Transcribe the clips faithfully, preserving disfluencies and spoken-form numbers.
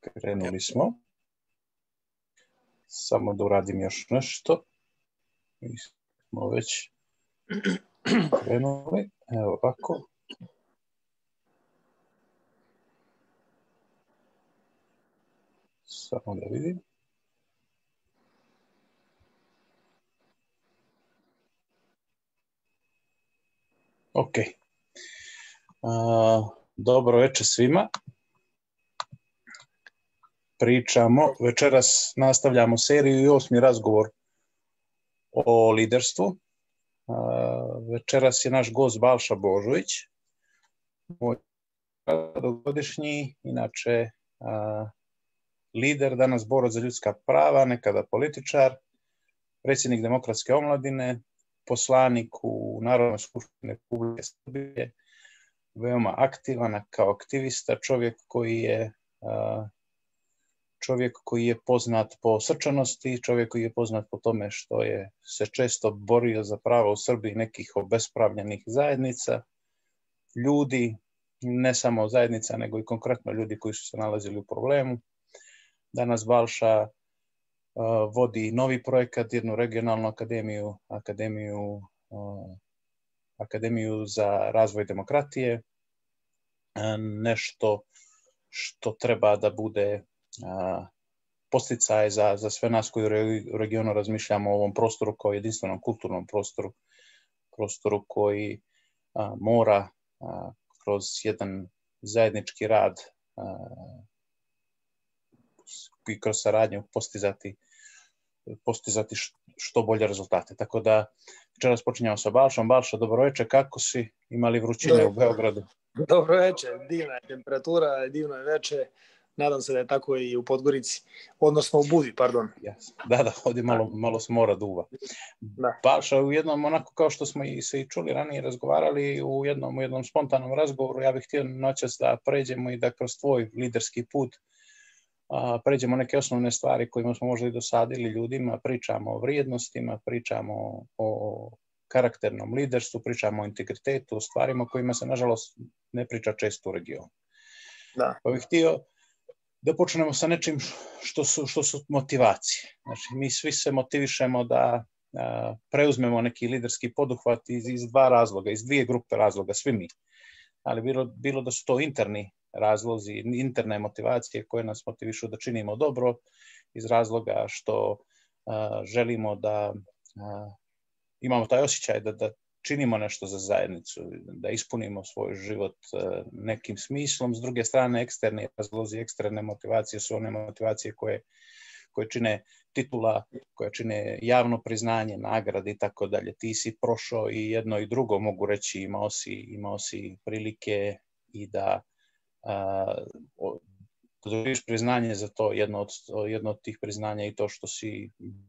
Krenuli smo. Samo da uradim još nešto. Mi smo već krenuli. Evo ovako. Samo da vidim. Ok. A, dobro večer svima. Pričamo, večeras nastavljamo seriju i osmi razgovor o liderstvu. A, večeras je naš gost Balša Božović, moj dugogodišnji, inače a, lider, danas borac za ljudska prava, nekada političar, predsjednik Demokratske omladine, poslanik u Narodnoj skupštini Republike Srbije, veoma aktivan kao aktivista, čovjek koji je a, čovjek koji je poznat po srčanosti, čovjek koji je poznat po tome što je se često borio za prava u Srbiji nekih obespravljenih zajednica, ljudi, ne samo zajednica, nego i konkretno ljudi koji su se nalazili u problemu. Danas Balša uh, vodi novi projekat, jednu regionalnu akademiju, akademiju, uh, akademiju za razvoj demokratije, uh, nešto što treba da bude uh, posticaj za, za sve nas koji u regionu razmišljamo o ovom prostoru kao jedinstvenom kulturnom prostoru, prostoru koji uh, mora uh, kroz jedan zajednički rad uh, i kroz saradnju postizati, postizati što bolje rezultate. Tako da večeras počinjamo sa Balšom. Balša, dobro večer, kako si? Imali vrućine dobro u Beogradu? Dobro večer, divna je temperatura, divno je večer. Nadam se da je tako i u Podgorici, odnosno u Budi, pardon. Yes. Da, da, ovdje malo, malo s mora duva. Da. Balša, u jednom, onako kao što smo i se i čuli ranije, razgovarali u jednom, u jednom spontanom razgovoru, ja bih htio noćas da pređemo i da kroz tvoj liderski put a, pređemo neke osnovne stvari kojima smo možda i dosadili ljudima, pričamo o vrijednostima, pričamo o karakternom liderstvu, pričamo o integritetu, o stvarima kojima se, nažalost, ne priča često u regionu. Da. Pa bih htio da počnemo sa nečim što su, što su motivacije. Znači, mi svi se motivišemo da a, preuzmemo neki liderski poduhvat iz, iz dva razloga, iz dvije grupe razloga, svi mi. Ali bilo, bilo da su to interni razlozi, interne motivacije koje nas motivišu da činimo dobro, iz razloga što a, želimo da a, imamo taj osjećaj da, da činimo nešto za zajednicu, da ispunimo svoj život nekim smislom. S druge strane, eksterni razlozi, eksterne motivacije su one motivacije koje, koje čine titula, koje čine javno priznanje, nagrade i tako dalje. Ti si prošao i jedno i drugo, mogu reći, imao si, imao si prilike i da dobiš priznanje za to. Jedno od, jedno od tih priznanja i to što si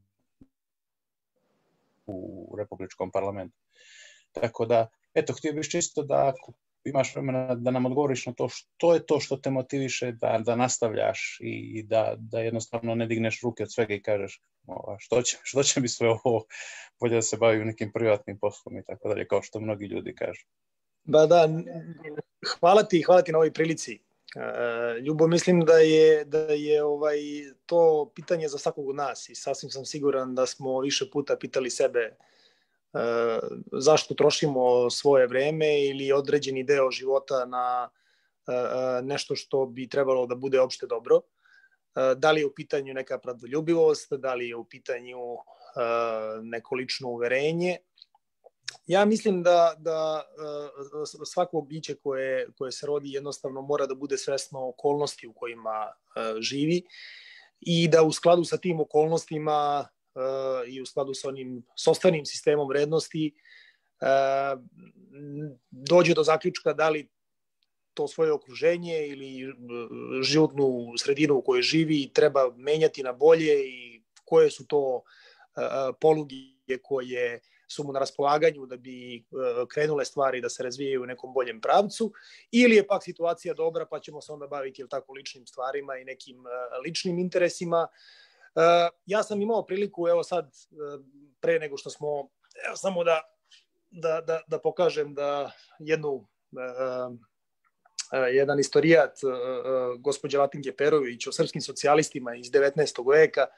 u Republičkom parlamentu. Tako da, eto, htio bih čisto da ako imaš vremena da nam odgovoriš na to što je to što te motiviše da, da nastavljaš i, i da, da jednostavno ne digneš ruke od svega i kažeš o, što, će, što će mi sve ovo, bolje da se bavim nekim privatnim poslom i tako dalje, kao što mnogi ljudi kažu. Ba da, hvala ti, hvala ti na ovoj prilici. Ljubo, mislim da je, da je ovaj, to pitanje za svakog od nas i sasvim sam siguran da smo više puta pitali sebe zašto trošimo svoje vreme ili određeni deo života na nešto što bi trebalo da bude opšte dobro. Da li je u pitanju neka pravdoljubivost, da li je u pitanju neko lično uverenje. Ja mislim da, da svako biće koje, koje se rodi jednostavno mora da bude svesno okolnosti u kojima živi i da u skladu sa tim okolnostima i u skladu sa onim sopstvenim sistemom vrednosti dođe do zaključka da li to svoje okruženje ili životnu sredinu u kojoj živi treba menjati na bolje i koje su to poluge koje su mu na raspolaganju da bi krenule stvari da se razvijaju u nekom boljem pravcu, ili je pak situacija dobra pa ćemo se onda baviti jel tako ličnim stvarima i nekim ličnim interesima. Ja sam imao priliku, evo sad, pre nego što smo, evo samo da, da, da, da pokažem da jednu jedan istorijat, gospođa Latinke Perović, o srpskim socijalistima iz devetnaestog veka.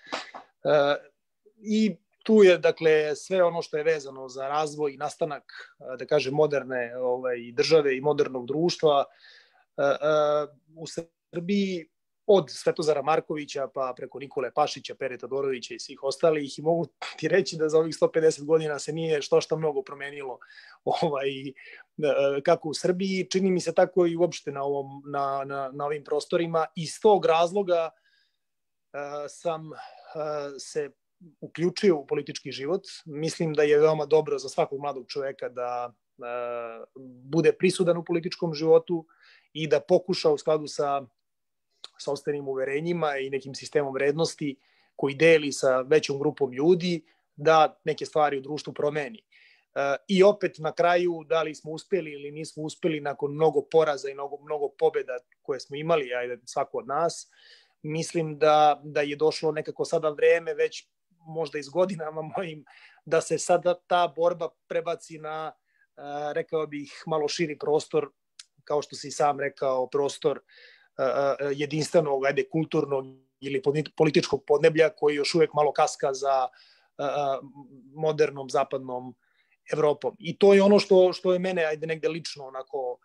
I tu je, dakle, sve ono što je vezano za razvoj i nastanak, da kažem, moderne ovaj, države i modernog društva u Srbiji, od Svetozara Markovića pa preko Nikole Pašića, Pere Todorovića i svih ostalih, i mogu ti reći da za ovih sto pedeset godina se nije što što mnogo promenilo ovaj, kako u Srbiji, čini mi se tako i uopšte na, ovom, na, na, na ovim prostorima. Iz tog razloga uh, sam uh, se uključio u politički život. Mislim da je veoma dobro za svakog mladog čoveka da uh, bude prisudan u političkom životu i da pokuša u skladu sa sopstvenim uverenjima i nekim sistemom vrednosti koji deli sa većom grupom ljudi da neke stvari u društvu promeni. I opet na kraju, da li smo uspeli ili nismo uspeli nakon mnogo poraza i mnogo, mnogo pobjeda koje smo imali, ajde, svako od nas, mislim da, da je došlo nekako sada vreme, već možda iz godinama mojim, da se sada ta borba prebaci na, rekao bih, malo širi prostor, kao što si sam rekao, prostor jedinstvenog, ajde, kulturnog ili političkog podneblja koji još uvijek malo kaska za modernom zapadnom Evropom. I to je ono što, što je mene, ajde, negde lično onako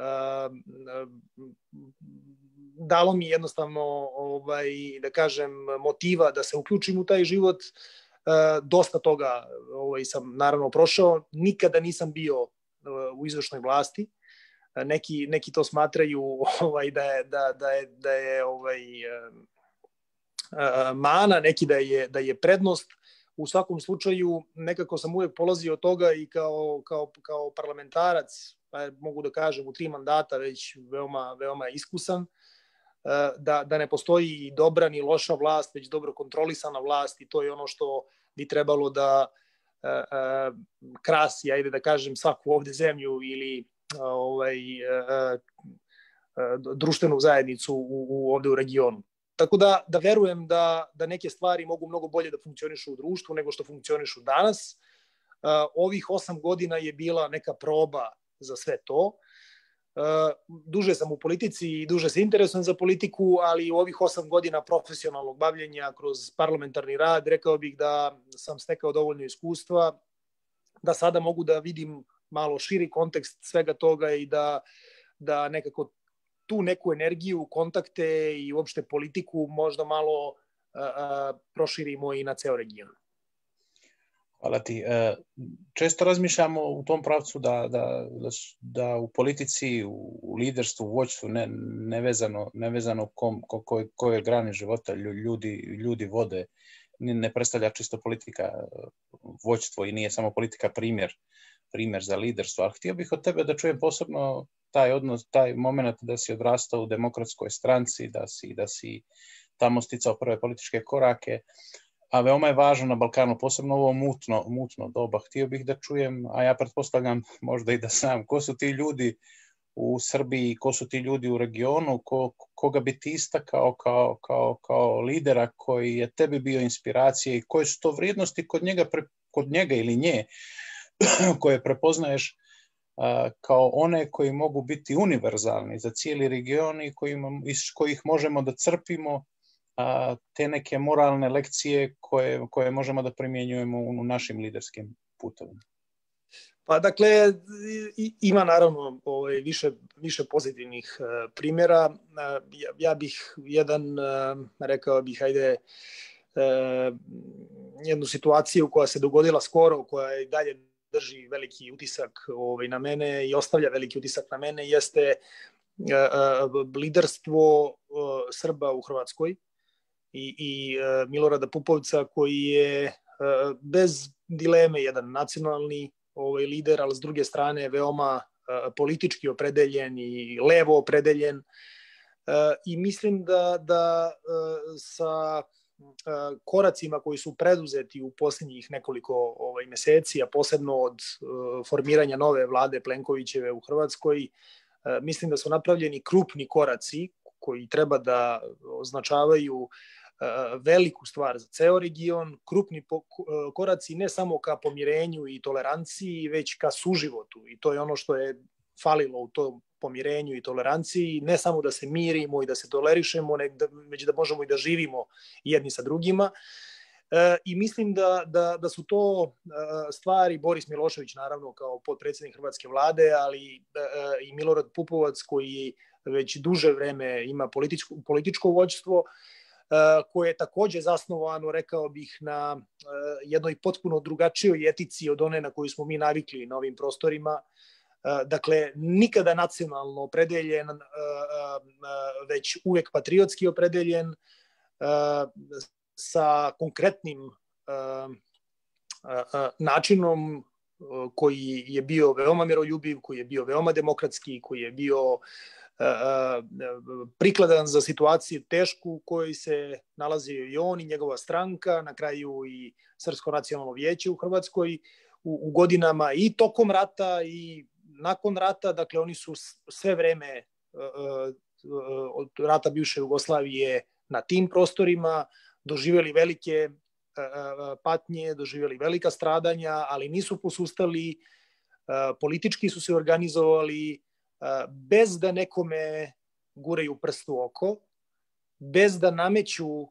dalo mi jednostavno, ovaj, da kažem, motiva da se uključim u taj život. Dosta toga ovaj, sam naravno prošao. Nikada nisam bio u izvršnoj vlasti. Neki, neki to smatraju ovaj, da je, da, da je, da je ovaj, mana, neki da je, da je prednost. U svakom slučaju nekako sam uvijek polazio od toga i kao, kao, kao parlamentarac, pa mogu da kažem u tri mandata već veoma, veoma iskusan, da, da ne postoji dobra ni loša vlast, već dobro kontrolisana vlast, i to je ono što bi trebalo da krasi, ajde da kažem, svaku ovde zemlju ili ovaj, društvenu zajednicu u, u, ovde u regionu. Tako da, da verujem da, da neke stvari mogu mnogo bolje da funkcionišu u društvu nego što funkcionišu danas. Ovih osam godina je bila neka proba za sve to. Duže sam u politici i duže se interesujem za politiku, ali u ovih osam godina profesionalnog bavljenja kroz parlamentarni rad, rekao bih da sam stekao dovoljno iskustva, da sada mogu da vidim malo širi kontekst svega toga i da, da nekako tu neku energiju, kontakte i uopšte politiku možda malo a, a, proširimo i na ceo region. Hvala ti. Često razmišljamo u tom pravcu da, da, da u politici, u liderstvu, u vođstvu, ne, nevezano, nevezano kom, ko, ko, koje grane života ljudi, ljudi vode, ne predstavlja čisto politika vođstvo i nije samo politika primjer, primjer za liderstvo. Ali htio bih od tebe da čujem posebno taj odnos, taj moment da si odrastao u demokratskoj stranci, da si, da si tamo sticao prve političke korake, a veoma je važno na Balkanu, posebno ovo mutno, mutno doba. Htio bih da čujem, a ja pretpostavljam možda i da znam, ko su ti ljudi u Srbiji, ko su ti ljudi u regionu, ko, koga bi ti istakao kao, kao, kao lidera koji je tebi bio inspiracija i koje su to vrijednosti kod njega, kod njega ili nje koje prepoznaješ kao one koji mogu biti univerzalni za cijeli region i kojima, iz kojih možemo da crpimo a, te neke moralne lekcije koje, koje možemo da primjenjujemo u našim liderskim putovima. Pa dakle, ima naravno ovaj, više, više pozitivnih uh, primjera. Uh, ja, ja bih jedan, uh, rekao bih, hajde, uh, jednu situaciju koja se dogodila skoro, koja je dalje drži veliki utisak ovaj, na mene i ostavlja veliki utisak na mene, jeste uh, liderstvo uh, Srba u Hrvatskoj i, i uh, Milorada Pupovca, koji je uh, bez dileme jedan nacionalni ovaj, lider, ali s druge strane veoma uh, politički opredeljen i levo opredeljen. Uh, I mislim da, da uh, sa koracima koji su preduzeti u posljednjih nekoliko ovaj, meseci, a posebno od uh, formiranja nove vlade Plenkovićeve u Hrvatskoj, uh, mislim da su napravljeni krupni koraci koji treba da označavaju uh, veliku stvar za ceo region, krupni po, uh, koraci ne samo ka pomirenju i toleranciji, već ka suživotu. I to je ono što je falilo u tom pomirenju i toleranciji, ne samo da se mirimo i da se tolerišemo, već da možemo i da živimo jedni sa drugima. I mislim da, da, da su to stvari, Boris Milošević naravno kao potpredsjednik Hrvatske vlade, ali i Milorad Pupovac koji već duže vreme ima političko, političko vođstvo, koje je takođe zasnovano, rekao bih, na jednoj potpuno drugačijoj etici od one na koju smo mi navikli na ovim prostorima. Dakle, nikada nacionalno opredeljen, već uvek patriotski opredeljen, sa konkretnim načinom koji je bio veoma miroljubiv, koji je bio veoma demokratski, koji je bio prikladan za situaciju tešku u kojoj se nalazio i on i njegova stranka, na kraju i Srpsko nacionalno vijeće u Hrvatskoj u, u godinama i tokom rata i nakon rata. Dakle, oni su sve vreme od rata bivše Jugoslavije na tim prostorima doživjeli velike patnje, doživjeli velika stradanja, ali nisu posustali, politički su se organizovali, bez da nekome guraju prst u oko, bez da nameću uh,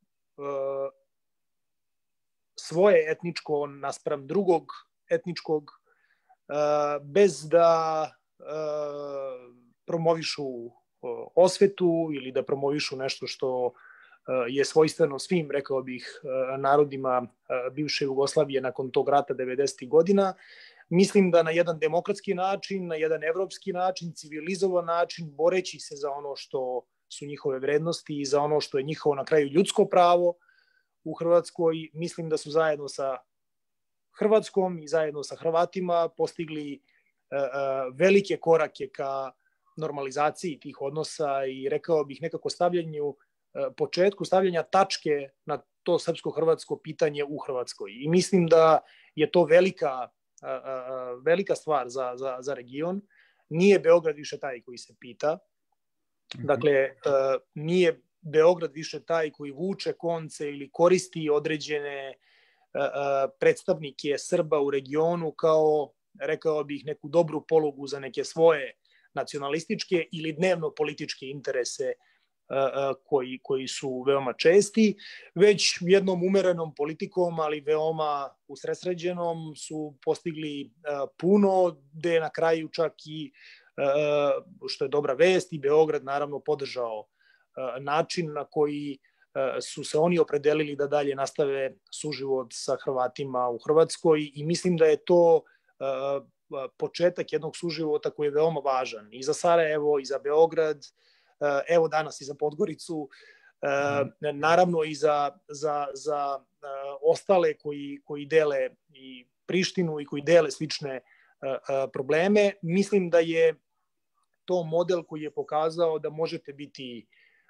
svoje etničko naspram drugog etničkog, uh, bez da uh, promovišu uh, osvetu ili da promovišu nešto što uh, je svojstveno svim, rekao bih, uh, narodima uh, bivše Jugoslavije nakon tog rata devedesetih godina. Mislim da na jedan demokratski način, na jedan evropski način, civilizovan način, boreći se za ono što su njihove vrednosti i za ono što je njihovo na kraju ljudsko pravo u Hrvatskoj, mislim da su zajedno sa Hrvatskom i zajedno sa Hrvatima postigli uh, uh, velike korake ka normalizaciji tih odnosa i rekao bih nekako stavljanju, uh, početku stavljanja tačke na to srpsko-hrvatsko pitanje u Hrvatskoj. I mislim da je to velika velika stvar za, za, za region. Nije Beograd više taj koji se pita. Dakle, nije Beograd više taj koji vuče konce ili koristi određene predstavnike Srba u regionu kao, rekao bih, neku dobru polugu za neke svoje nacionalističke ili dnevno političke interese koji, koji su veoma česti, već jednom umerenom politikom, ali veoma usresređenom su postigli puno, gde je na kraju čak i, što je dobra vest, i Beograd naravno podržao način na koji su se oni opredelili da dalje nastave suživot sa Hrvatima u Hrvatskoj i mislim da je to početak jednog suživota koji je veoma važan i za Sarajevo i za Beograd, evo danas i za Podgoricu, naravno i za, za, za ostale koji, koji dele i Prištinu i koji dele slične probleme. Mislim da je to model koji je pokazao da možete biti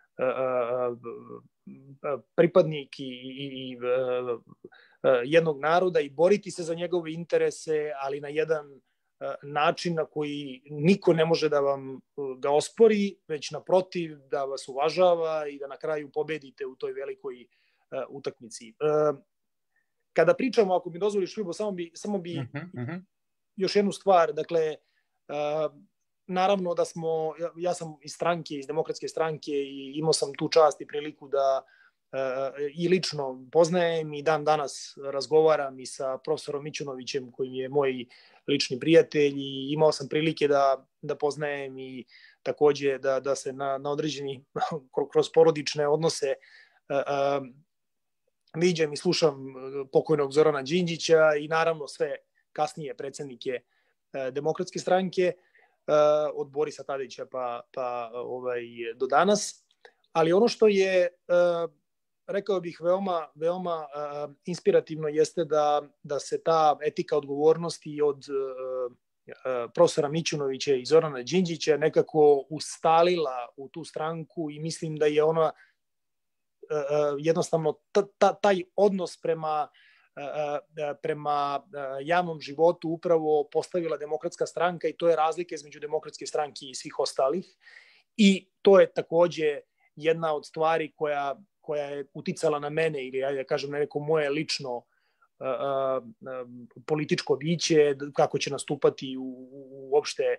pripadnik i, i, i jednog naroda i boriti se za njegove interese, ali na jedan način na koji niko ne može da vam ga ospori, već naprotiv da vas uvažava i da na kraju pobedite u toj velikoj utakmici. Kada pričamo, ako mi dozvoliš, Ljubo, samo bi, samo bi uh-huh, uh-huh. još jednu stvar, dakle, naravno da smo, ja sam iz stranke, iz Demokratske stranke i imao sam tu čast i priliku da i lično poznajem i dan danas razgovaram i sa profesorom Mićunovićem koji je moj lični prijatelj i imao sam prilike da, da poznajem i takođe da, da se na, na određeni, kroz porodične odnose uh, uh, viđam i slušam pokojnog Zorana Đinđića i naravno sve kasnije predsednike uh, Demokratske stranke, uh, od Borisa Tadića pa, pa ovaj, do danas. Ali ono što je uh, rekao bih veoma, veoma uh, inspirativno jeste da, da se ta etika odgovornosti od uh, uh, profesora Mićunovića i Zorana Đinđića nekako ustalila u tu stranku i mislim da je ona uh, uh, jednostavno ta, ta, taj odnos prema, uh, prema uh, javnom životu upravo postavila Demokratska stranka i to je razlika između Demokratske stranke i svih ostalih. I to je takođe jedna od stvari koja koja je uticala na mene ili, ja kažem, na neko moje lično uh, uh, političko biće, kako će nastupati u, u, uopšte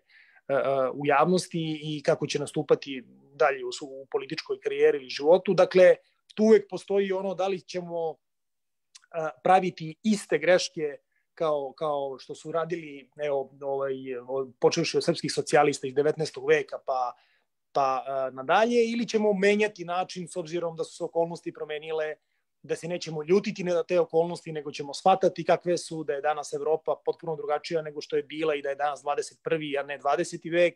u javnosti i kako će nastupati dalje u, u političkoj karijeri ili životu. Dakle, tu uvek postoji ono da li ćemo praviti iste greške kao, kao što su radili, evo, ovaj, počevši od srpskih socijalista iz devetnaestog veka pa, pa nadalje, ili ćemo menjati način s obzirom da su se okolnosti promenile, da se nećemo ljutiti na te okolnosti, nego ćemo shvatati kakve su, da je danas Evropa potpuno drugačija nego što je bila i da je danas dvadeset prvi, a ne dvadeseti vek.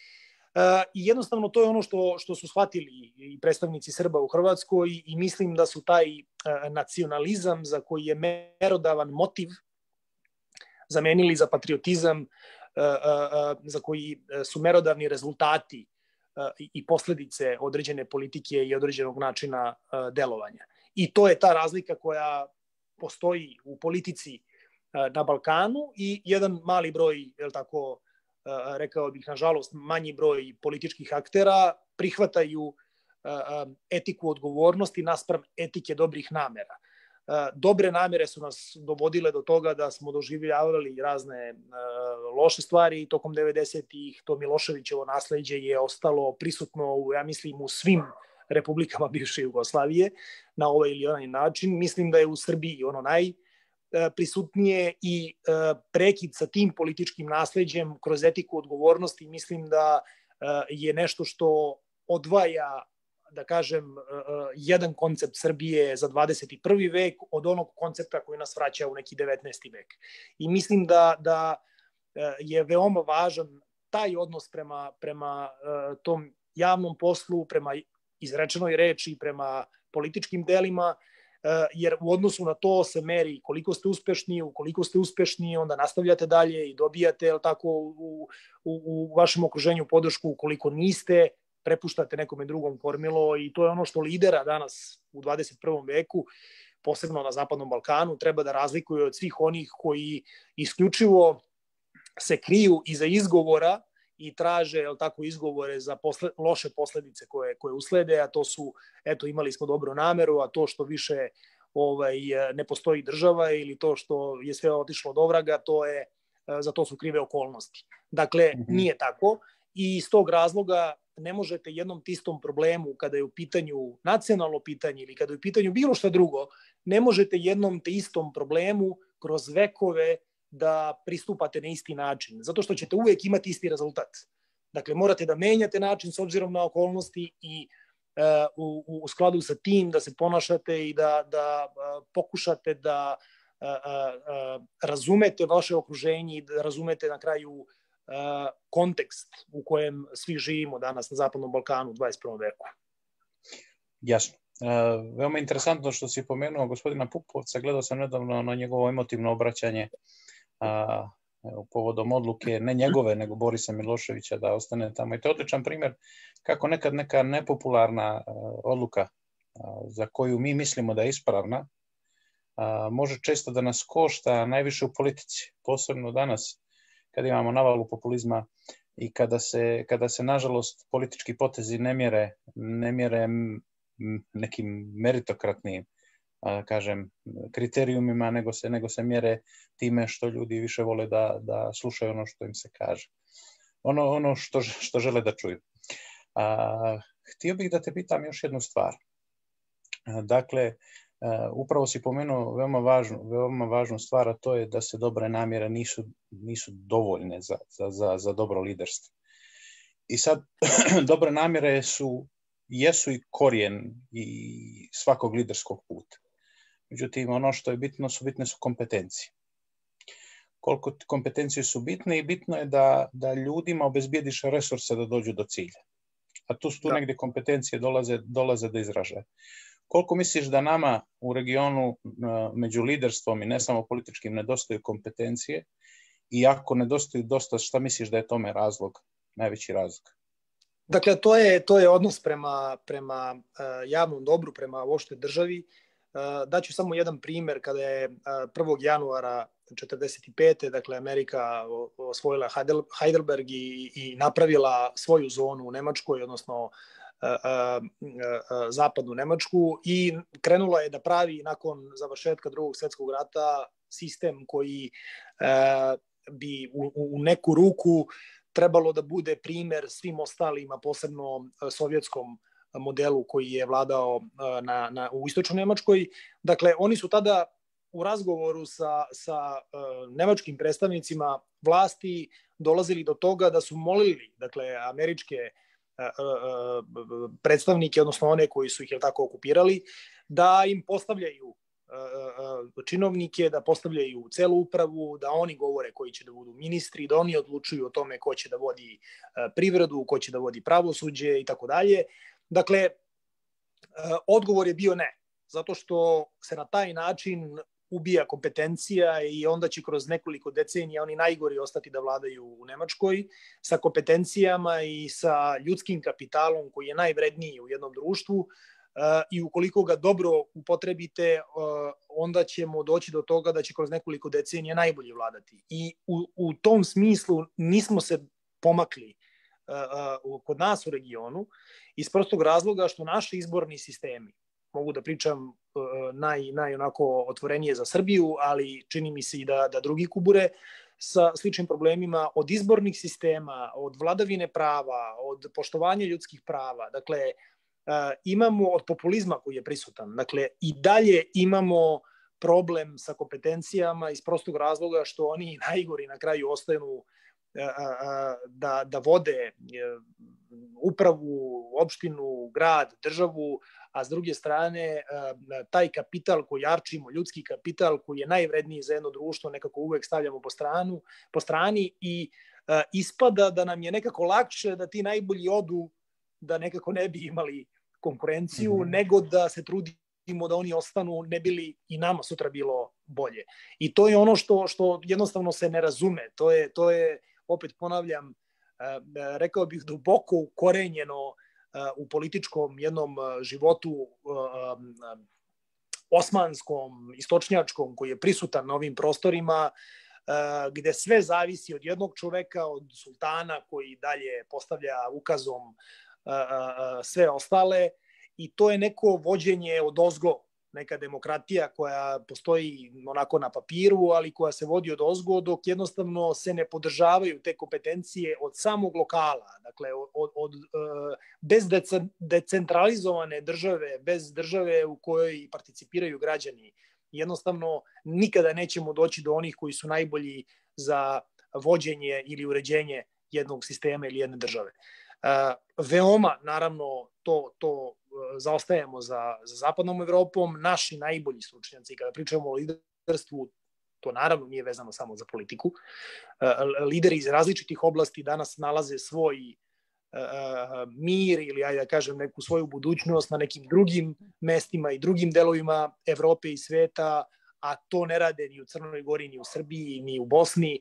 I jednostavno to je ono što, što su shvatili i predstavnici Srba u Hrvatskoj i mislim da su taj nacionalizam za koji je merodavan motiv zamenili za patriotizam, za koji su merodavni rezultati i posledice određene politike i određenog načina delovanja. I to je ta razlika koja postoji u politici na Balkanu i jedan mali broj, je li tako, rekao bih, nažalost, manji broj političkih aktera prihvataju etiku odgovornosti naspram etike dobrih namera. Dobre namere su nas dovodile do toga da smo doživljavali razne loše stvari tokom devedesetih. To Miloševićevo nasleđe je ostalo prisutno, ja mislim, u svim republikama bivše Jugoslavije na ovaj ili onaj način. Mislim da je u Srbiji ono najprisutnije i prekid sa tim političkim nasleđem kroz etiku odgovornosti mislim da je nešto što odvaja, da kažem, jedan koncept Srbije za dvadeset prvi vek od onog koncepta koji nas vraća u neki devetnaesti vek. I mislim da, da je veoma važan taj odnos prema, prema tom javnom poslu, prema izrečenoj reči, prema političkim delima, jer u odnosu na to se meri koliko ste uspešni, ukoliko ste uspešni, onda nastavljate dalje i dobijate, jel tako, u, u, u vašem okruženju podršku, ukoliko niste, prepuštate nekome drugom kormilo i to je ono što lidera danas u dvadeset prvom veku, posebno na Zapadnom Balkanu, treba da razlikuje od svih onih koji isključivo se kriju iza izgovora i traže, jel tako, izgovore za posle, loše posledice koje, koje uslede, a to su, eto, imali smo dobru nameru, a to što više ovaj, ne postoji država ili to što je sve otišlo do vraga, to je, za to su krive okolnosti. Dakle, nije tako i iz tog razloga ne možete jednom tistom problemu, kada je u pitanju nacionalno pitanje ili kada je u pitanju bilo šta drugo, ne možete jednom te istom problemu kroz vekove da pristupate na isti način, zato što ćete uvijek imati isti rezultat. Dakle, morate da menjate način s obzirom na okolnosti i uh, u, u skladu sa tim da se ponašate i da, da uh, pokušate da uh, uh, razumete vaše okruženje i da razumete na kraju uh, kontekst u kojem svi živimo danas na Zapadnom Balkanu u dvadeset prvom veku. Jasno. Uh, veoma interesantno što si pomenuo gospodina Pupovca, gledao sam nedavno na njegovo emotivno obraćanje a, evo, povodom odluke, ne njegove, nego Borisa Miloševića da ostane tamo. I to je odličan primjer kako nekad neka nepopularna a, odluka a, za koju mi mislimo da je ispravna, a, može često da nas košta najviše u politici, posebno danas kad imamo navalu populizma i kada se, kada se nažalost politički potezi ne mjere, ne mjere nekim meritokratnim, kažem, kriterijumima, nego se, nego se mjere time što ljudi više vole da, da slušaju ono što im se kaže. Ono, ono što, što žele da čuju. A, htio bih da te pitam još jednu stvar. A, dakle, a, upravo si pomenuo veoma važnu, veoma važnu stvar, a to je da se dobre namjere nisu, nisu dovoljne za, za, za, za dobro liderstvo. I sad, dobre namjere su jesu i korijen i svakog liderskog puta. Međutim, ono što je bitno su bitne su kompetencije. Koliko kompetencije su bitne i bitno je da, da ljudima obezbijediš resurse da dođu do cilja. A tu su tu negdje kompetencije dolaze, dolaze do izražaja. Koliko misliš da nama u regionu među liderstvom i ne samo političkim nedostaju kompetencije i ako nedostaju dosta, šta misliš da je tome razlog, najveći razlog? Dakle, to je, to je odnos prema, prema uh, javnom dobru, prema uopšte državi. Uh, daću samo jedan primjer kada je uh, prvog januara četrdeset pete. dakle Amerika osvojila Heidelberg i, i napravila svoju zonu u Nemačkoj, odnosno uh, uh, uh, zapadnu Nemačku i krenula je da pravi nakon završetka drugog svjetskog rata sistem koji uh, bi u, u neku ruku trebalo da bude primer svim ostalima, posebno sovjetskom modelu koji je vladao na, na, u istočnoj Nemačkoj. Dakle, oni su tada u razgovoru sa, sa uh, nemačkim predstavnicima vlasti dolazili do toga da su molili, dakle, američke uh, uh, predstavnike, odnosno one koji su ih je tako okupirali, da im postavljaju uh, činovnike, da postavljaju celu upravu, da oni govore koji će da budu ministri, da oni odlučuju o tome ko će da vodi uh, privredu, ko će da vodi pravosuđe i tako dalje. Dakle, uh, odgovor je bio ne, zato što se na taj način ubija kompetencija i onda će kroz nekoliko decenija oni najgori ostati da vladaju u Nemačkoj sa kompetencijama i sa ljudskim kapitalom koji je najvredniji u jednom društvu uh, i ukoliko ga dobro upotrebite, uh, onda ćemo doći do toga da će kroz nekoliko decenija najbolje vladati. I u, u tom smislu nismo se pomakli uh, uh, kod nas u regionu iz prostog razloga što naši izborni sistemi, mogu da pričam naj, naj onako otvorenije za Srbiju, ali čini mi se i da, da drugi kubure sa sličnim problemima, od izbornih sistema, od vladavine prava, od poštovanja ljudskih prava. Dakle, imamo od populizma koji je prisutan. Dakle, i dalje imamo problem sa kompetencijama iz prostog razloga što oni najgori na kraju ostanu da, da vode upravu, opštinu, grad, državu, a s druge strane taj kapital koji jarčimo, ljudski kapital koji je najvredniji za jedno društvo, nekako uvek stavljamo po, stranu, po strani i ispada da nam je nekako lakše da ti najbolji odu, da nekako ne bi imali konkurenciju, mm-hmm. nego da se trudimo da oni ostanu, ne bi li i nama sutra bilo bolje. I to je ono što, što jednostavno se ne razume. To je, to je opet ponavljam, rekao bih duboko ukorenjeno u političkom jednom životu osmanskom, istočnjačkom, koji je prisutan na ovim prostorima, gde sve zavisi od jednog čoveka, od sultana koji dalje postavlja ukazom sve ostale, i to je neko vođenje odozgo, neka demokratija koja postoji onako na papiru, ali koja se vodi od ozgo, dok jednostavno se ne podržavaju te kompetencije od samog lokala. Dakle, od, od, bez decentralizovane države, bez države u kojoj participiraju građani, jednostavno nikada nećemo doći do onih koji su najbolji za vođenje ili uređenje jednog sistema ili jedne države. Veoma, naravno, to, to zaostajemo za, za zapadnom Evropom. Naši najbolji stručnjaci, kada pričamo o liderstvu, to naravno nije vezano samo za politiku. Lideri iz različitih oblasti danas nalaze svoj mir ili, ajde da kažem, neku svoju budućnost na nekim drugim mestima i drugim delovima Evrope i sveta, a to ne rade ni u Crnoj Gori, ni u Srbiji, ni u Bosni.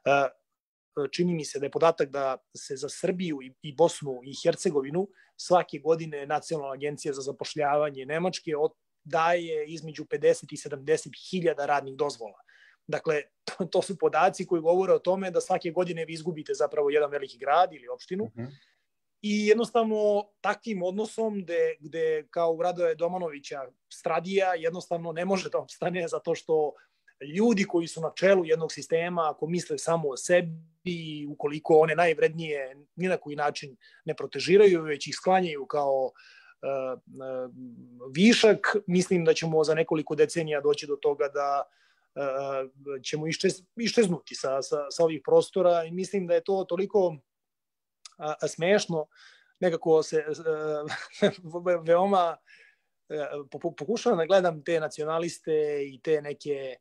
Čini mi se da je podatak da se za Srbiju i Bosnu i Hercegovinu svake godine Nacionalna agencija za zapošljavanje Nemačke daje između pedeset i sedamdeset hiljada radnih dozvola. Dakle, to, to su podaci koji govore o tome da svake godine vi izgubite zapravo jedan veliki grad ili opštinu. Mm-hmm. I jednostavno takvim odnosom gde, gde kao u Radoje Domanovića Stradija jednostavno ne može da opstane zato što ljudi koji su na čelu jednog sistema, ako misle samo o sebi, ukoliko one najvrednije ni na koji način ne protežiraju, već ih sklanjaju kao uh, uh, višak, mislim da ćemo za nekoliko decenija doći do toga da uh, ćemo iščez, iščeznuti sa, sa, sa ovih prostora, i mislim da je to toliko uh, smešno, nekako se uh, veoma uh, pokušavam da gledam te nacionaliste i te neke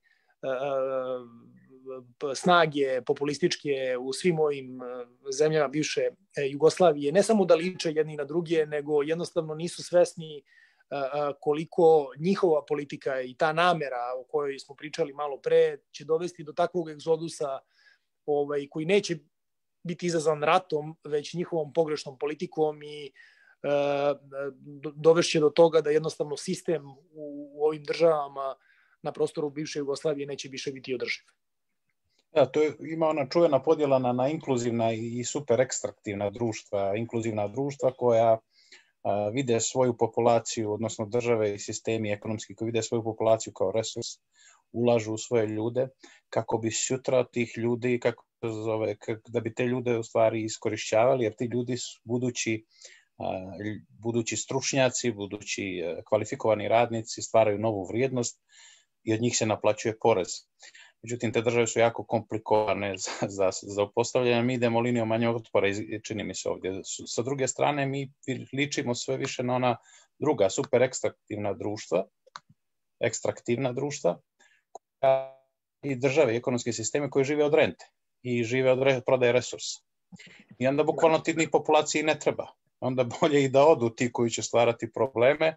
snage populističke u svim ovim zemljama bivše Jugoslavije, ne samo da liče jedni na druge, nego jednostavno nisu svesni koliko njihova politika i ta namera o kojoj smo pričali malo pre će dovesti do takvog egzodusa ovaj, koji neće biti izazvan ratom, već njihovom pogrešnom politikom, i dovešće do toga da jednostavno sistem u, u ovim državama na prostoru bivše Jugoslavije neće više biti održiv. Da, to je, ima ona čuvena podjela na, na inkluzivna i super ekstraktivna društva. Inkluzivna društva koja a, vide svoju populaciju, odnosno države i sistemi ekonomski koji vide svoju populaciju kao resurs, ulažu u svoje ljude kako bi sutra tih ljudi, kako zove, da bi te ljude u stvari iskorišćavali, jer ti ljudi su budući, budući stručnjaci, budući kvalifikovani radnici, stvaraju novu vrijednost i od njih se naplaćuje porez. Međutim, te države su jako komplikovane za, za, za upostavljanje. Mi idemo linijom manjeg otpora, čini mi se ovdje. Sa druge strane, mi ličimo sve više na ona druga super ekstraktivna društva, ekstraktivna društva i države i ekonomske sisteme koje žive od rente i žive od prodaje resursa. I onda bukvalno ti ni populaciji ne treba. Onda bolje i da odu ti koji će stvarati probleme,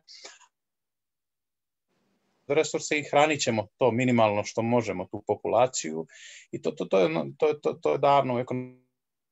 resurse i hranit ćemo to minimalno što možemo, tu populaciju. I to, to, to, je, to, to, to je davno u ekonomskoj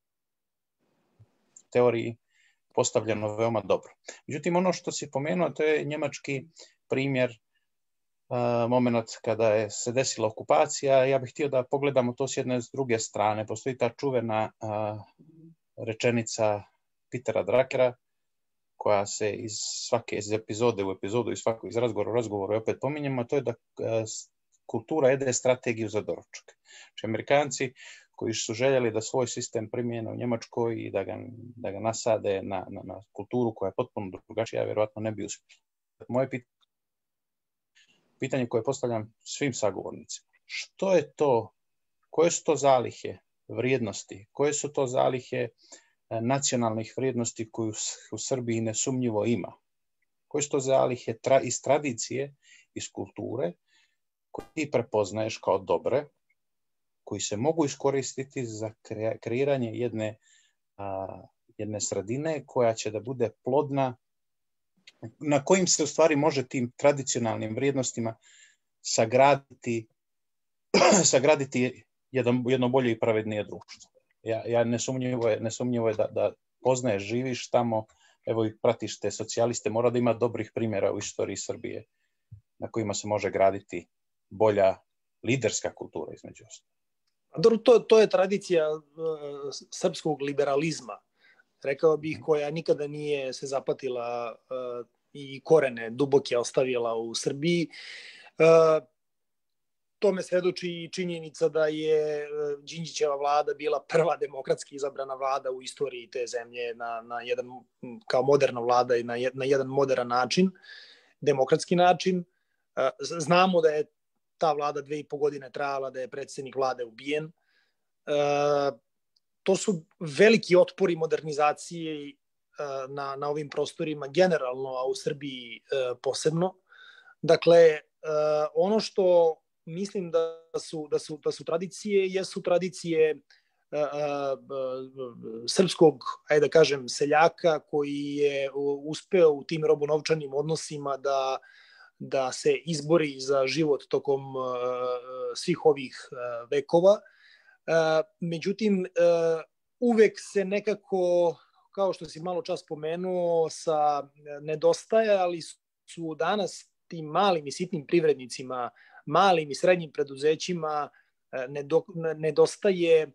teoriji postavljeno veoma dobro. Međutim, ono što si pomenuo, to je njemački primjer, uh, moment kada je se desila okupacija. Ja bih htio da pogledamo to s jedne s druge strane. Postoji ta čuvena uh, rečenica Petera Drakera, koja se iz svake iz epizode u epizodu i svakog iz razgovora u razgovoru opet pominjemo, a to je da uh, kultura jede strategiju za doručak. Znači, Amerikanci koji su željeli da svoj sistem primijene u Njemačkoj i da ga, da ga nasade na, na, na kulturu koja je potpuno drugačija, vjerojatno ne bi uspjeli. Moje pitanje, pitanje koje postavljam svim sagovornicima, što je to, koje su to zalihe vrijednosti, koje su to zalihe nacionalnih vrijednosti koju u Srbiji nesumnjivo ima? Koje su to zalihe tra, iz tradicije, iz kulture, koje ti prepoznaješ kao dobre, koji se mogu iskoristiti za kreiranje jedne, a, jedne sredine koja će da bude plodna, na kojim se u stvari može tim tradicionalnim vrijednostima sagraditi, sagraditi jedan, jedno bolje i pravednije društvo. Ja, ja nesumnjivo je, nesumnjivo je da, da poznaješ, živiš tamo, evo i pratiš te socijaliste, mora da ima dobrih primjera u istoriji Srbije na kojima se može graditi bolja liderska kultura između ostalog. To, to je tradicija uh, srpskog liberalizma, rekao bih, koja nikada nije se zapatila uh, i korene duboke ostavila u Srbiji. Uh, tome svedoči i činjenica da je uh, Đinđićeva vlada bila prva demokratski izabrana vlada u istoriji te zemlje na, na jedan, kao moderna vlada i na, na jedan modern način, demokratski način. Uh, znamo da je ta vlada dve i po godine trajala, da je predsjednik vlade ubijen. E, to su veliki otpori modernizacije e, na, na ovim prostorima generalno, a u Srbiji e, posebno. Dakle, e, ono što mislim da su, da su, da su tradicije, jesu tradicije e, e, srpskog, ajde da kažem, seljaka koji je uspeo u tim robonovčanim odnosima da da se izbori za život tokom uh, svih ovih uh, vekova. Uh, međutim, uh, uvek se nekako, kao što si malo čas pomenuo, sa nedostajali su danas tim malim i sitnim privrednicima, malim i srednjim preduzećima, uh, nedostaje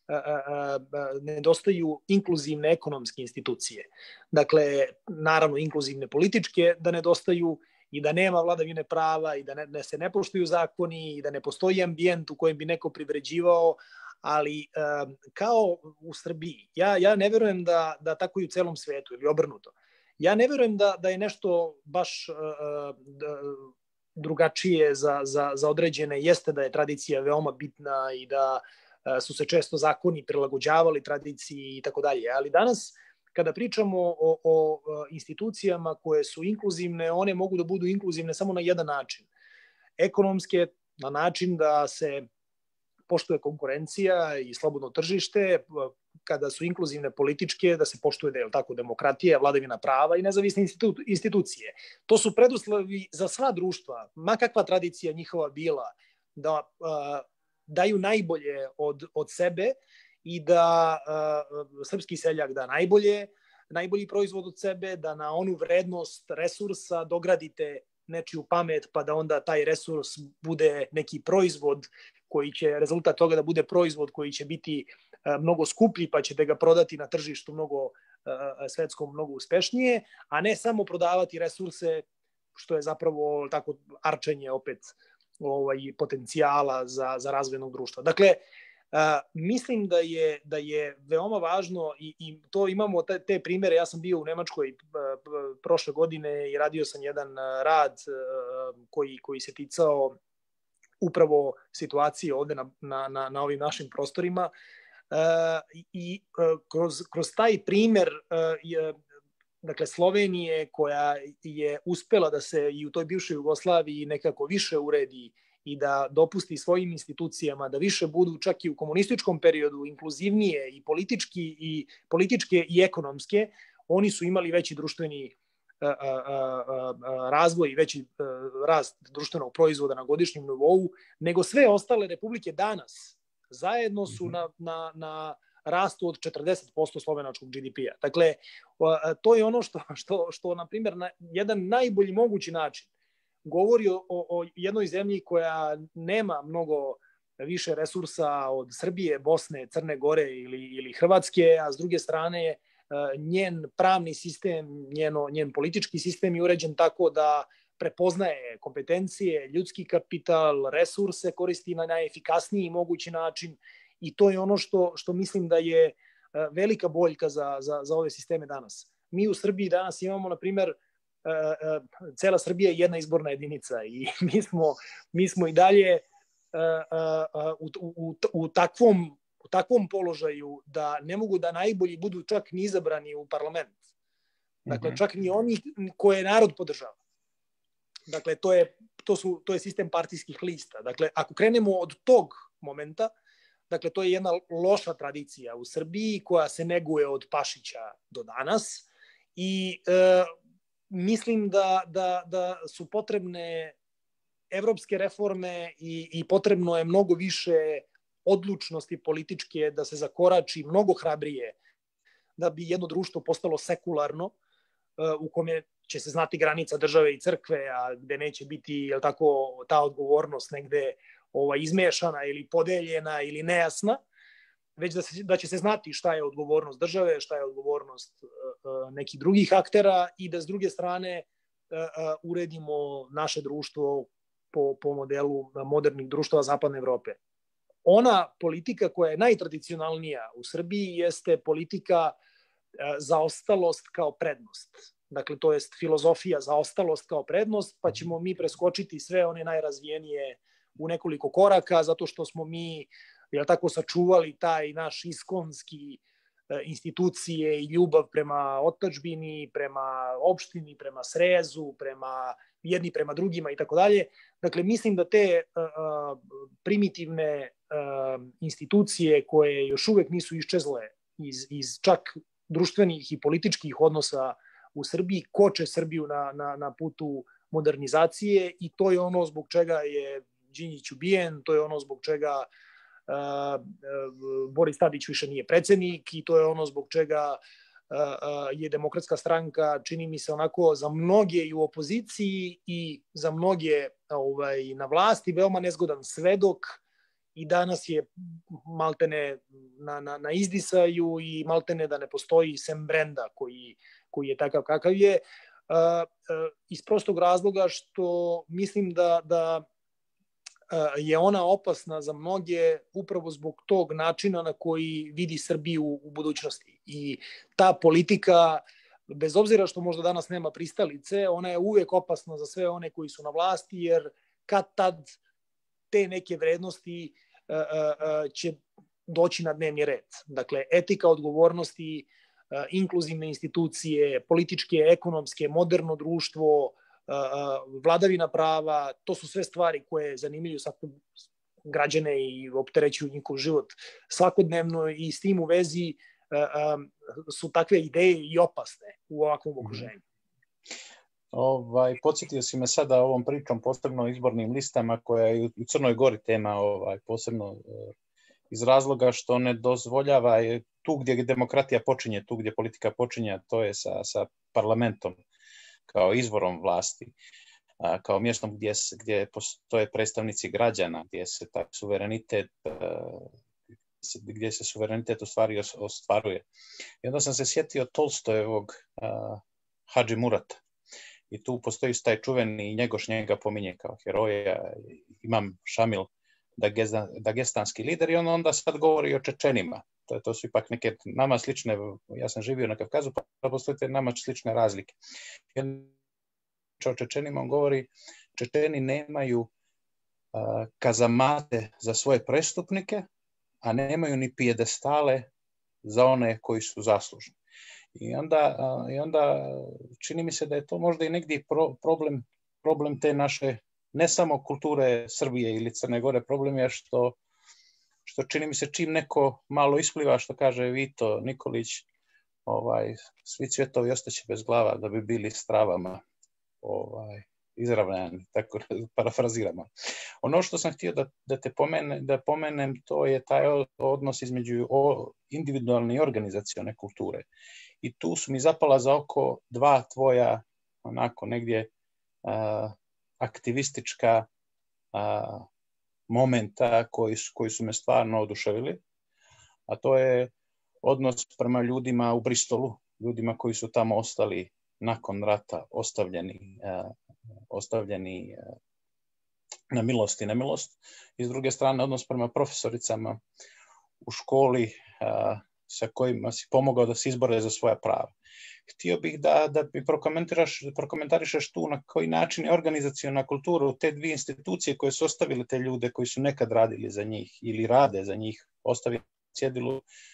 nedostaju inkluzivne ekonomske institucije. Dakle, naravno inkluzivne političke da nedostaju, i da nema vladavine prava i da, ne, da se ne poštuju zakoni i da ne postoji ambijent u kojem bi neko privređivao, ali um, kao u Srbiji, ja, ja ne verujem da, da tako i u celom svetu ili obrnuto. Ja ne verujem da, da je nešto baš uh, da, drugačije za, za, za određene. Jeste da je tradicija veoma bitna i da uh, su se često zakoni prilagođavali tradiciji i tako dalje, ali danas kada pričamo o, o institucijama koje su inkluzivne, one mogu da budu inkluzivne samo na jedan način. Ekonomske, na način da se poštuje konkurencija i slobodno tržište, kada su inkluzivne političke, da se poštuje da je tako demokratija, vladavina prava i nezavisne institu, institucije. To su preduslovi za sva društva, ma kakva tradicija njihova bila, da uh, daju najbolje od, od sebe i da uh, srpski seljak da najbolje, najbolji proizvod od sebe, da na onu vrednost resursa dogradite nečiju pamet, pa da onda taj resurs bude neki proizvod koji će, rezultat toga da bude proizvod koji će biti uh, mnogo skuplji, pa ćete ga prodati na tržištu mnogo uh, svetskom, mnogo uspešnije, a ne samo prodavati resurse, što je zapravo tako arčenje opet ovaj, potencijala za, za razvojnog društva. Dakle, Uh, mislim da je, da je veoma važno i, i to imamo te, te primere. Ja sam bio u Nemačkoj uh, prošle godine i radio sam jedan rad uh, koji, koji se ticao upravo situacije ovde na, na, na ovim našim prostorima. Uh, I uh, kroz, kroz taj primer uh, je, dakle, Slovenije koja je uspela da se i u toj bivšoj Jugoslaviji nekako više uredi i da dopusti svojim institucijama da više budu čak i u komunističkom periodu inkluzivnije i politički i političke i ekonomske, oni su imali veći društveni a, a, a, razvoj i veći a, rast društvenog proizvoda na godišnjem nivou nego sve ostale republike danas. Zajedno su na, na, na rastu od četrdeset posto slovenačkog G D P-a. Dakle, to je ono što, što, što na primjer, na jedan najbolji mogući način govori o, o jednoj zemlji koja nema mnogo više resursa od Srbije, Bosne, Crne Gore ili, ili Hrvatske, a s druge strane njen pravni sistem, njeno, njen politički sistem je uređen tako da prepoznaje kompetencije, ljudski kapital, resurse, koristi na najefikasniji mogući način i to je ono što, što mislim da je velika boljka za, za, za ove sisteme danas. Mi u Srbiji danas imamo, na primjer, cela Srbija je jedna izborna jedinica i mi smo, mi smo i dalje u, u, u, takvom, u takvom položaju da ne mogu da najbolji budu čak ni izabrani u parlament. Dakle, čak ni oni koje narod podržava. Dakle, to je, to su, to je sistem partijskih lista. Dakle, ako krenemo od tog momenta, dakle, to je jedna loša tradicija u Srbiji koja se neguje od Pašića do danas i e, mislim da, da, da su potrebne evropske reforme i, i potrebno je mnogo više odlučnosti političke da se zakorači mnogo hrabrije da bi jedno društvo postalo sekularno u kome će se znati granica države i crkve, a gde neće biti, jel tako, ta odgovornost negde ova, izmešana ili podeljena ili nejasna, već da, se, da će se znati šta je odgovornost države, šta je odgovornost uh, nekih drugih aktera i da s druge strane uh, uh, uredimo naše društvo po, po modelu modernih društava Zapadne Evrope. Ona politika koja je najtradicionalnija u Srbiji jeste politika uh, zaostalost kao prednost. Dakle, to je filozofija zaostalost kao prednost, pa ćemo mi preskočiti sve one najrazvijenije u nekoliko koraka, zato što smo mi, jel tako, sačuvali taj naš iskonski institucije i ljubav prema otadžbini, prema opštini, prema srezu, prema jedni prema drugima i tako dalje. Dakle, mislim da te uh, primitivne uh, institucije koje još uvek nisu iščezle iz, iz čak društvenih i političkih odnosa u Srbiji, koče Srbiju na, na, na putu modernizacije i to je ono zbog čega je Đinđić ubijen, to je ono zbog čega uh, uh, Boris Tadić više nije predsednik i to je ono zbog čega uh, uh, je Demokratska stranka, čini mi se onako, za mnoge i u opoziciji i za mnoge ovaj, na vlasti veoma nezgodan svedok i danas je maltene na, na, na izdisaju i maltene da ne postoji sem brenda koji, koji je takav kakav je, uh, uh, iz prostog razloga što mislim da, da je ona opasna za mnoge upravo zbog tog načina na koji vidi Srbiju u budućnosti. I ta politika, bez obzira što možda danas nema pristalice, ona je uvek opasna za sve one koji su na vlasti, jer kad tad te neke vrednosti uh, uh, će doći na dnevni red. Dakle, etika odgovornosti, uh, inkluzivne institucije, političke, ekonomske, moderno društvo, vladavina prava, to su sve stvari koje zanimljuju građane i opterećuju njihov život svakodnevno i s tim u vezi su takve ideje i opasne u ovakvom okruženju. Ovaj, podsjetio si me sada ovom pričom, posebno izbornim listama, koja je u Crnoj Gori tema, ovaj, posebno iz razloga što ne dozvoljava tu gdje demokratija počinje, tu gdje politika počinje, to je sa, sa parlamentom kao izvorom vlasti, kao mjestom gdje, gdje postoje predstavnici građana, gdje se taj suverenitet, gdje se suverenitet u stvari ostvaruje. I onda sam se sjetio Tolstojevog Hadži Murata. I tu postoji taj čuveni Njegoš njega pominje kao heroja, Imam Šamil dagestanski lider i on onda sad govori o Čečenima. To, to su ipak neke nama slične, ja sam živio na Kavkazu, pa postoje te nama slične razlike. O Čečenima on govori, Čečeni nemaju uh, kazamate za svoje prestupnike, a nemaju ni pijedestale za one koji su zaslužni. I onda, uh, i onda čini mi se da je to možda i negdje pro, problem, problem te naše, ne samo kulture Srbije ili Crne Gore, problem je što, što čini mi se čim neko malo ispliva, što kaže Vito Nikolić, ovaj, svi cvjetovi ostaće bez glava da bi bili s travama. Ovaj, izravnani, tako parafraziramo. Ono što sam htio da, da te pomene, da pomenem, to je taj odnos između individualne i organizacione kulture. I tu su mi zapala za oko dva tvoja onako negdje uh, aktivistička uh, momenta koji su, koji su me stvarno oduševili, a to je odnos prema ljudima u Bristolu, ljudima koji su tamo ostali nakon rata, ostavljeni, uh, ostavljeni uh, na milost i nemilost. I s druge strane, odnos prema profesoricama u školi uh, sa kojima si pomogao da se izbore za svoja prava. Htio bih da, da bi prokomentiraš, prokomentarišeš tu na koji način je organizaciona kultura u te dvije institucije koje su ostavile te ljude koji su nekad radili za njih ili rade za njih, ostavili cjedilu.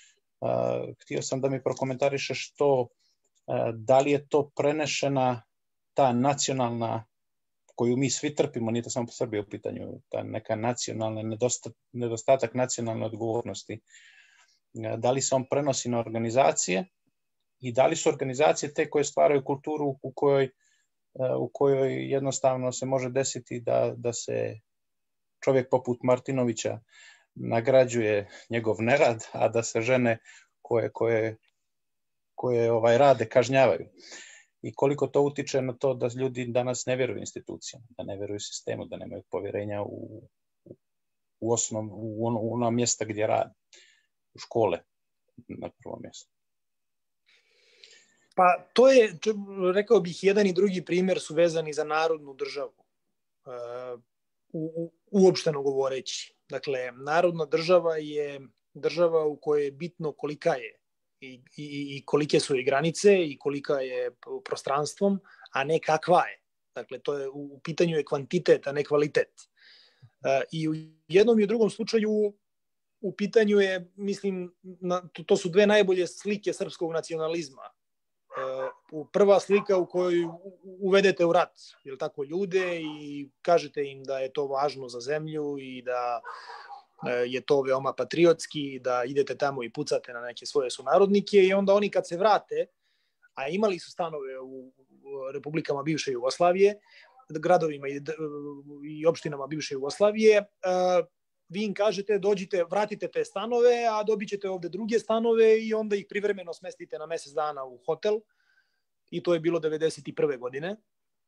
Uh, htio sam da mi prokomentarišeš to, uh, da li je to prenešena ta nacionalna koju mi svi trpimo, nije to samo po Srbiji u pitanju, ta neka nacionalna, nedostat, nedostatak nacionalne odgovornosti. Da li se on prenosi na organizacije i da li su organizacije te koje stvaraju kulturu u kojoj, u kojoj jednostavno se može desiti da, da se čovjek poput Martinovića nagrađuje njegov nerad, a da se žene koje, koje, koje ovaj, rade kažnjavaju. I koliko to utiče na to da ljudi danas ne vjeruju institucijama, da ne vjeruju sistemu, da nemaju povjerenja u, u, osnov, u, ono, u ono mjesta gdje rade, u škole na prvom mjestu. Pa to je, rekao bih, jedan i drugi primjer su vezani za narodnu državu, u, u, uopšteno govoreći. Dakle, narodna država je država u kojoj je bitno kolika je i, i, i kolike su i granice i kolika je prostranstvom, a ne kakva je. Dakle, to je, u pitanju je kvantitet, a ne kvalitet. I u jednom i u drugom slučaju u pitanju je, mislim, to, to su dve najbolje slike srpskog nacionalizma. Prva slika u kojoj uvedete u rat, jel tako, ljude i kažete im da je to važno za zemlju i da je to veoma patriotski, da idete tamo i pucate na neke svoje sunarodnike i onda oni kad se vrate, a imali su stanove u republikama bivše Jugoslavije, gradovima i, i opštinama bivše Jugoslavije, vi im kažete dođite, vratite te stanove, a dobit ćete ovde druge stanove i onda ih privremeno smestite na mjesec dana u hotel. I to je bilo devedeset prve godine.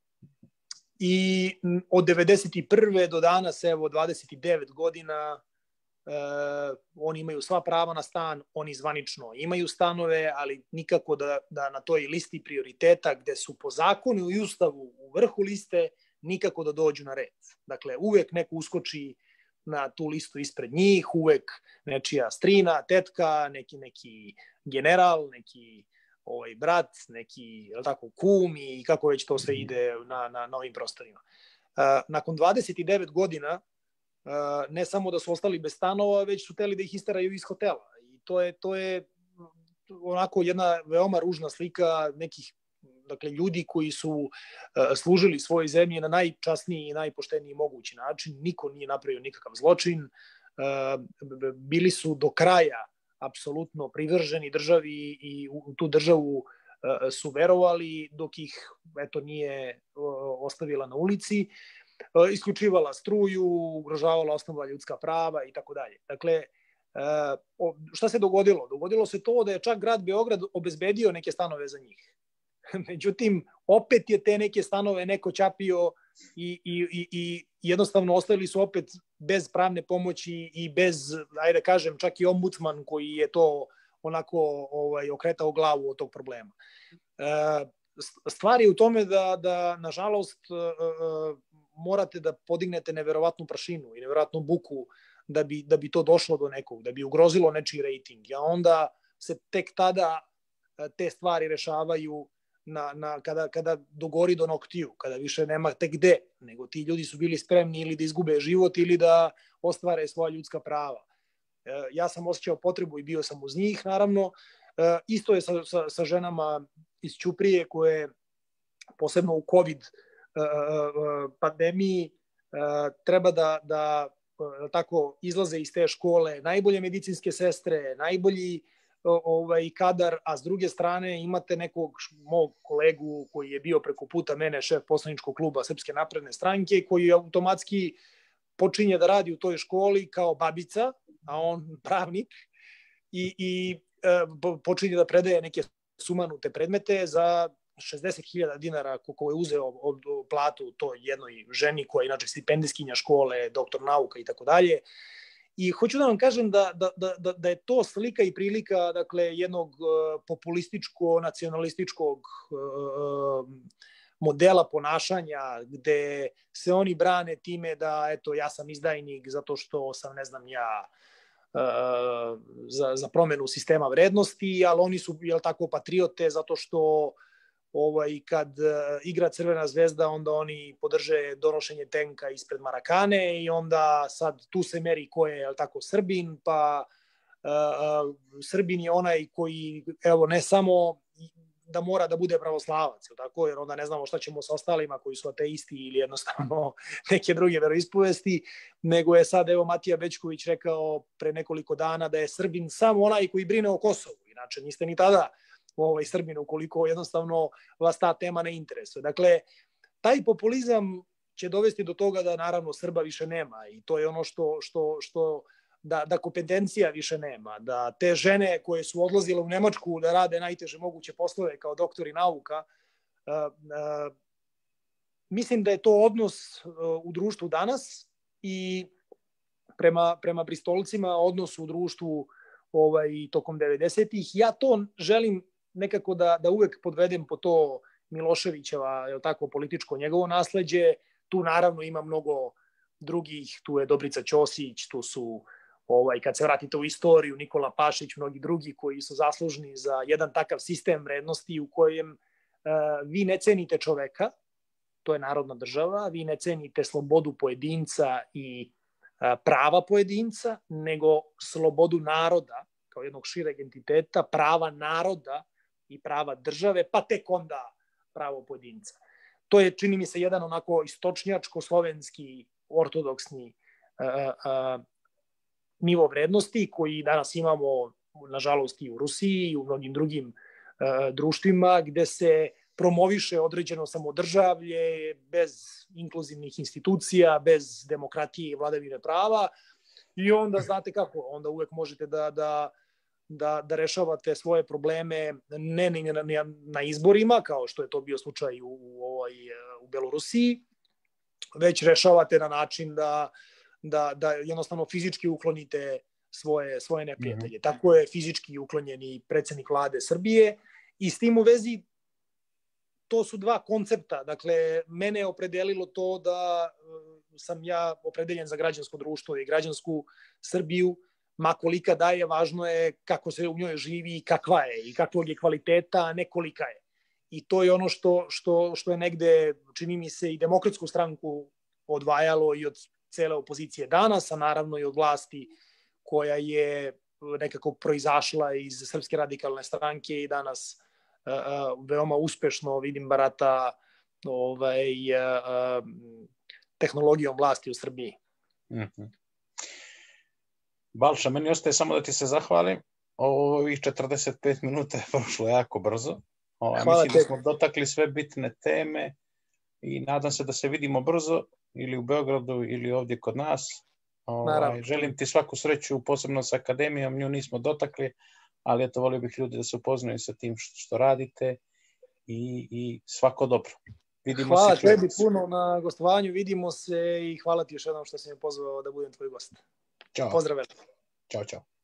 I od devedeset prve do danas, evo, dvadeset devet godina, eh, oni imaju sva prava na stan, oni zvanično imaju stanove, ali nikako da, da na toj listi prioriteta, gde su po zakonu i ustavu u vrhu liste, nikako da dođu na red. Dakle, uvek neko uskoči na tu listu ispred njih, uvek nečija strina, tetka, neki, neki general, neki ovaj, brat, neki tako, kum i kako već to sve ide na, na, na ovim prostorima. Uh, nakon dvadeset devet godina, uh, ne samo da su ostali bez stanova, već su hteli da ih isteraju iz hotela. I to je, to je onako jedna veoma ružna slika nekih, dakle, ljudi koji su uh, služili svojoj zemlji na najčasniji i najpošteniji mogući način. Niko nije napravio nikakav zločin. Uh, bili su do kraja apsolutno privrženi državi i u tu državu uh, su verovali dok ih eto nije uh, ostavila na ulici, uh, isključivala struju, ugrožavala osnovna ljudska prava i tako dalje. Dakle, uh, šta se dogodilo? Dogodilo se to da je čak grad Beograd obezbedio neke stanove za njih. Međutim, opet je te neke stanove neko ćapio i, i, i, i jednostavno ostavili su opet bez pravne pomoći i bez, ajde da kažem, čak i ombudsman koji je to onako ovaj, okretao glavu od tog problema. E, stvar je u tome da, da nažalost, e, morate da podignete neverovatnu prašinu i neverovatnu buku da bi, da bi to došlo do nekog, da bi ugrozilo nečiji rating. A onda se tek tada te stvari rešavaju na, na, kada, kada dogori do noktiju, kada više nema tek gde, nego ti ljudi su bili spremni ili da izgube život ili da ostvare svoja ljudska prava. Ja sam osjećao potrebu i bio sam uz njih, naravno. Isto je sa, sa, sa ženama iz Ćuprije koje, posebno u COVID pandemiji, treba da, da tako izlaze iz te škole najbolje medicinske sestre, najbolji ovaj kadar, a s druge strane imate nekog mog kolegu koji je bio preko puta mene šef poslaničkog kluba Srpske napredne stranke, koji automatski počinje da radi u toj školi kao babica, a on pravnik, i, i e, počinje da predaje neke sumanute predmete za šezdeset hiljada dinara koliko je uzeo od platu toj jednoj ženi koja je inače stipendijskinja škole, doktor nauka i tako dalje. I hoću da vam kažem da, da, da, da je to slika i prilika, dakle, jednog populističko-nacionalističkog uh, modela ponašanja gde se oni brane time da, eto, ja sam izdajnik zato što sam, ne znam, ja uh, za, za promenu sistema vrednosti, ali oni su, jel tako, patriote zato što ovaj, kad igra Crvena zvezda, onda oni podrže donošenje tenka ispred Marakane i onda sad tu se meri ko je, jel tako, Srbin, pa uh, Srbin je onaj koji, evo, ne samo da mora da bude pravoslavac, jel tako, jer onda ne znamo šta ćemo sa ostalima koji su ateisti ili jednostavno neke druge veroispovesti, nego je sad, evo, Matija Bećković rekao pre nekoliko dana da je Srbin samo onaj koji brine o Kosovu, inače niste ni tada ovaj Srbin ukoliko jednostavno vas ta tema ne interesuje. Dakle, taj populizam će dovesti do toga da naravno Srba više nema i to je ono što, što, što da, da kompetencija više nema, da te žene koje su odlazile u Nemačku da rade najteže moguće poslove kao doktori nauka, uh, uh, mislim da je to odnos uh, u društvu danas i prema, prema Bristolcima odnos u društvu ovaj, tokom devedesetih. Ja to želim nekako da, da uvek podvedem po to Miloševićeva, je tako, političko njegovo nasleđe. Tu naravno ima mnogo drugih, tu je Dobrica Ćosić, tu su, ovaj, kad se vratite u istoriju, Nikola Pašić, mnogi drugi koji su zaslužni za jedan takav sistem vrednosti u kojem uh, vi ne cenite čoveka, to je narodna država, vi ne cenite slobodu pojedinca i uh, prava pojedinca, nego slobodu naroda, kao jednog šireg entiteta, prava naroda i prava države, pa tek onda pravo pojedinca. To je, čini mi se, jedan onako istočnjačko-slovenski, ortodoksni uh, uh, nivo vrednosti koji danas imamo, nažalost, i u Rusiji i u mnogim drugim uh, društvima gde se promoviše određeno samodržavlje bez inkluzivnih institucija, bez demokratije i vladavine prava i onda znate kako, onda uvek možete da, da Da, da rešavate svoje probleme ne ni na, ni na izborima, kao što je to bio slučaj u, u, ovoj, u Belorusiji, već rešavate na način da, da, da jednostavno fizički uklonite svoje, svoje neprijatelje. Mm-hmm. Tako je fizički uklonjen i predsednik vlade Srbije i s tim u vezi to su dva koncepta. Dakle, mene je opredelilo to da sam ja opredeljen za građansko društvo i građansku Srbiju, ma kolika da je, važno je kako se u njoj živi i kakva je i kakvog je kvaliteta, a ne kolika je. I to je ono što, što, što je negde, čini mi se, i Demokratsku stranku odvajalo i od cele opozicije danas, a naravno i od vlasti koja je nekako proizašla iz Srpske radikalne stranke i danas uh, veoma uspešno, vidim, barata ovaj, uh, tehnologijom vlasti u Srbiji. Mm-hmm. Balša, meni ostaje samo da ti se zahvalim. Ovih četrdeset pet minuta je prošlo jako brzo. O, mislim da smo dotakli sve bitne teme i nadam se da se vidimo brzo ili u Beogradu ili ovdje kod nas. O, želim ti svaku sreću, posebno sa akademijom, nju nismo dotakli, ali eto, volio bih ljudi da se upoznaju sa tim što, što radite i, i svako dobro. Vidimo hvala se, tebi puno na gostovanju, vidimo se i hvala ti još jednom što si me pozvao da budem tvoj gost. Ćao. Pozdrav. Ćao, čao.